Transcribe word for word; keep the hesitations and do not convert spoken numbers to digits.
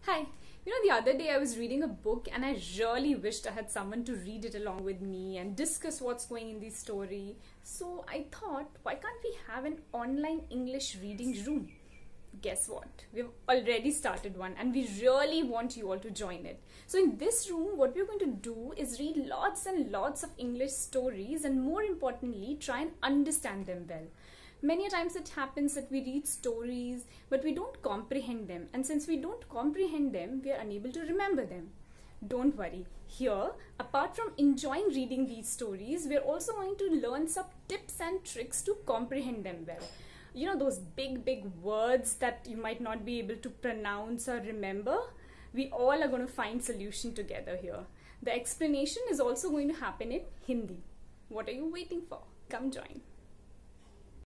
Hi. You know, the other day I was reading a book and I really wished I had someone to read it along with me and discuss what's going in the story. So I thought, why can't we have an online English reading room? Guess what? We've already started one and we really want you all to join it. So in this room, what we're going to do is read lots and lots of English stories and more importantly, try and understand them well. Many times it happens that we read stories, but we don't comprehend them. And since we don't comprehend them, we are unable to remember them. Don't worry. Here, apart from enjoying reading these stories, we're also going to learn some tips and tricks to comprehend them well. You know, those big, big words that you might not be able to pronounce or remember, we all are going to find solution together here. The explanation is also going to happen in Hindi. What are you waiting for? Come join.